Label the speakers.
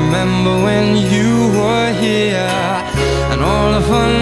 Speaker 1: remember when you were here, and all the fun